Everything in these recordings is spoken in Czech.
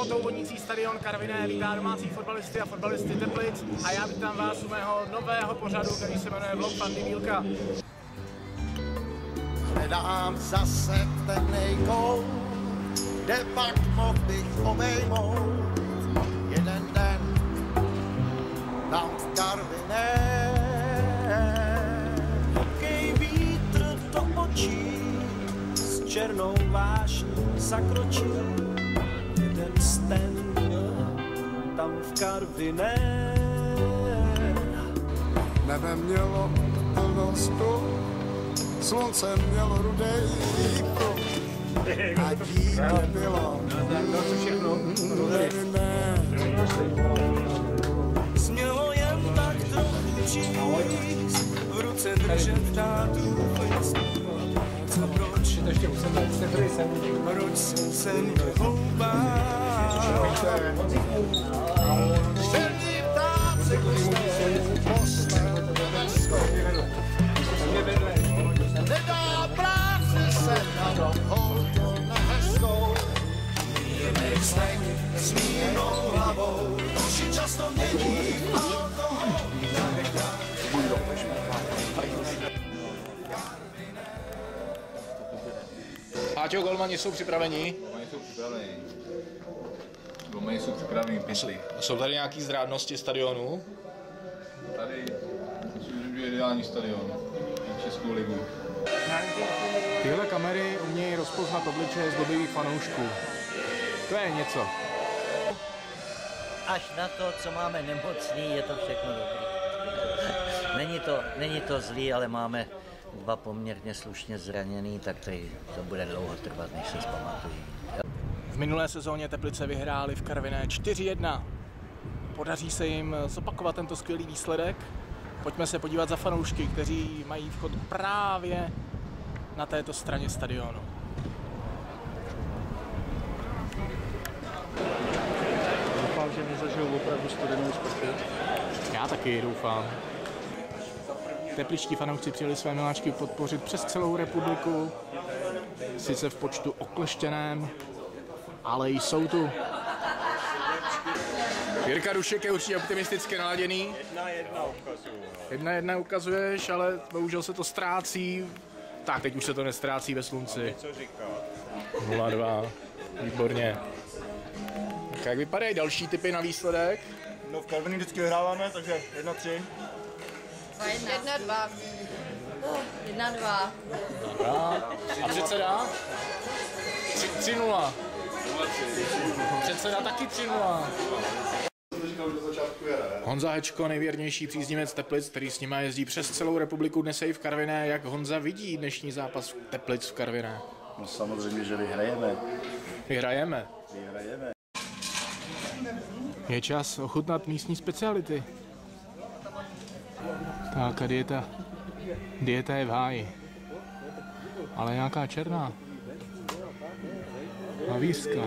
teplotou vonící stadion Karviné vítá domácí fotbalisty a fotbalisty Teplic a já vítám vás u mého nového pořadu, který se jmenuje Vlog Pandy Mílka. Hledám zase ten nejkou, kde pak mohl bych obejmout jeden den tam v Karviné. Hokej vítr do očí s černou vášní zakročí jeden sten tam v Karviné. Nebe mělo plno stolu, slunce mělo rudej a dítě bylo černé. Smělo jen tak trochu číst, v ruce držet tátu list. A proč jsem se nehoubal? Černí ptáci klistou postel nebeskou. Nedá práci se na holku nehezkou. Jiný stek s mírnou hlavou, oči často mění alkohol. Páťo, golmani jsou připraveni? Golmani jsou připraveni, pyšli. Jsou tady nějaký zrádnosti stadionu? Tady je ideální stadion na Českou ligu. Tyhle kamery umějí rozpoznat obličeje zlobivých fanoušků. To je něco. Až na to, co máme nemocný, je to všechno dobrý. Není to zlý, ale máme dva poměrně slušně zraněný, tak to bude dlouho trvat, než se zpamatují. V minulé sezóně Teplice vyhráli v Karviné 4-1. Podaří se jim zopakovat tento skvělý výsledek? Pojďme se podívat za fanoušky, kteří mají vchod právě na této straně stadionu. Doufám, že nezažijou opravdu studenou sprchu. Já taky doufám. Tepličtí fanoušci přijeli své miláčky podpořit přes celou republiku. Sice v počtu okleštěném, ale jsou tu. Jirka Dušek je určitě optimisticky naladěný. 1-1 ukazuješ, ale bohužel se to ztrácí. Tak, teď už se to nestrácí ve slunci. 0-2. Výborně. Tak jak vypadají další typy na výsledek? No v Karviní vždycky vyhráváme, takže 1-3. 1-2. 1-2. A předseda? 3-0. Předseda taky 3-0. Honza Hečko, nejvěrnější příznivec Teplic, který s nima jezdí přes celou republiku, dnes je i v Karviné. Jak Honza vidí dnešní zápas Teplic v Karviné? No samozřejmě, že vyhrajeme. Vyhrajeme. Vyhrajeme. Je čas ochutnat místní speciality. Tak a dieta je v háji. Ale nějaká černá. A výzka.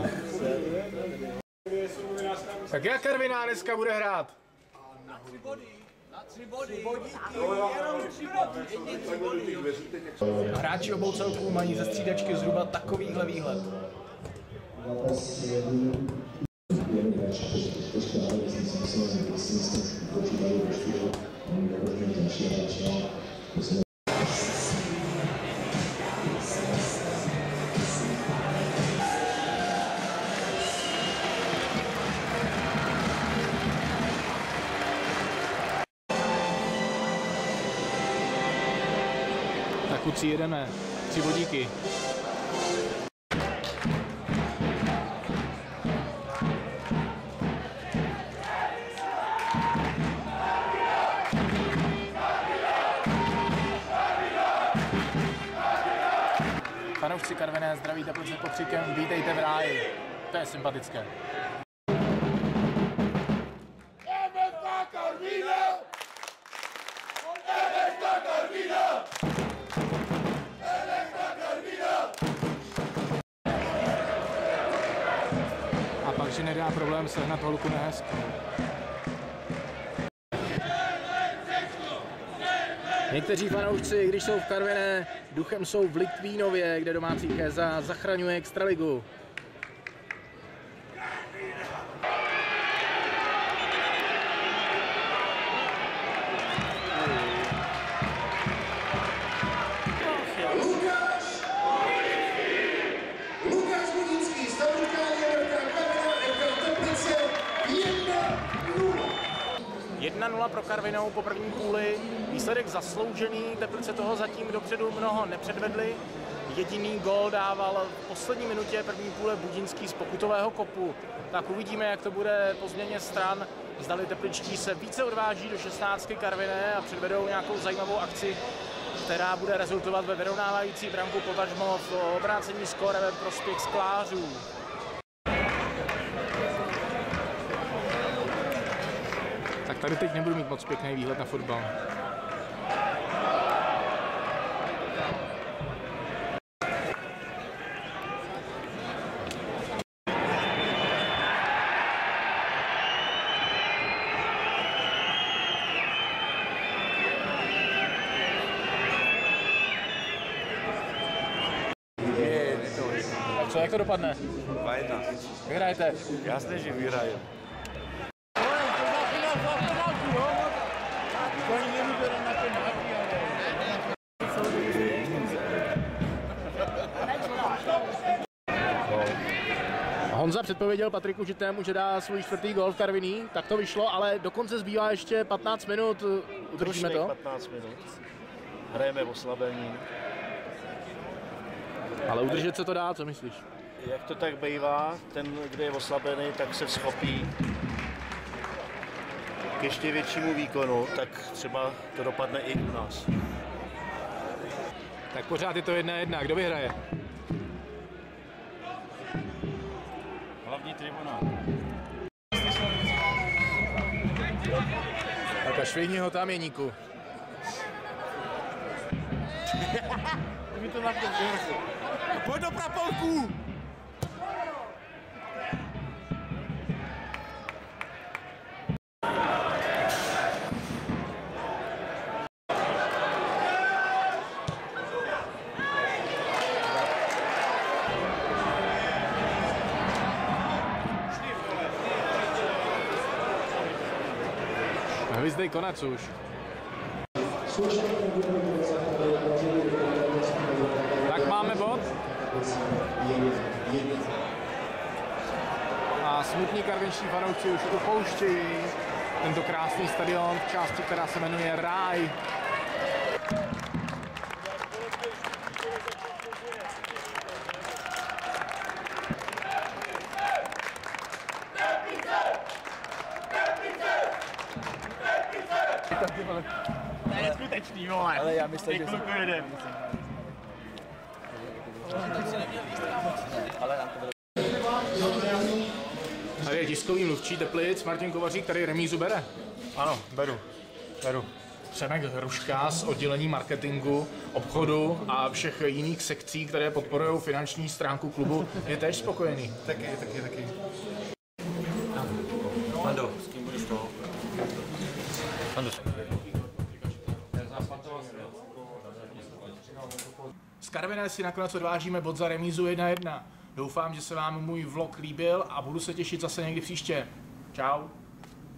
Tak jak Karviná dneska bude hrát? Na 3 body. Hráči obou celků mají ze střídačky zhruba takovýhle výhled. Tak kluci, jedeme. 3 bodíky. Fanoušci Karviné zdraví Teplice pokřikem vítejte v ráji. To je sympatické. A pak, že nedá problém sehnat holku nehezkou. Někteří fanoušci, když jsou v Karviné, duchem jsou v Litvínově, kde domácí Kéza zachraňuje extraligu. 1-0 pro Karvinou po první půli. Výsledek zasloužený, Teplice toho zatím dopředu mnoho nepředvedli. Jediný gól dával v poslední minutě první půle Budinský z pokutového kopu. Tak uvidíme, jak to bude po změně stran. Zdali tepličtí se více odváží do 16 Karviné a předvedou nějakou zajímavou akci, která bude rezultovat ve vyrovnávající branku, potažmo v obrácení skóre ve prospěch sklářů. Tak tady teď nebudu mít moc pěkný výhled na fotbal. Co, jak to dopadne? 2-1. Vyhrajete. Jasně, že vyhraje. Honza předpověděl Patriku Žitému, že dá svůj 4. gól v Karviní, tak to vyšlo, ale dokonce zbývá ještě 15 minut, udržíme to? 15 minut. Hrajeme oslabení. Ale udržet se to dá, co myslíš? Jak to tak bývá, ten, kdo je oslabený, tak se schopí k ještě většímu výkonu, tak třeba to dopadne i u nás. Tak pořád je to 1-1, kdo vyhraje? Hlavní tribuna. Tak a švihni ho tam, Jeníku. Pojď do prapolku! Hvizdej konec už. Tak máme bod. A smutní karvinští fanoušci už opouštějí tento krásný stadion v části, která se jmenuje Ráj. To je skutečný, vole. Ale já myslím, že Tady je tiskový mluvčí Teplic, Martin Kovařík, který remízu bere. Ano, beru. Přemek Hruška z oddělení marketingu, obchodu a všech jiných sekcí, které podporují finanční stránku klubu, je též spokojený. Taky. Ando, s kým budeš toho? Z Karviné si nakonec odvážíme bod za remízu 1-1. Doufám, že se vám můj vlog líbil a budu se těšit zase někdy příště. Čau.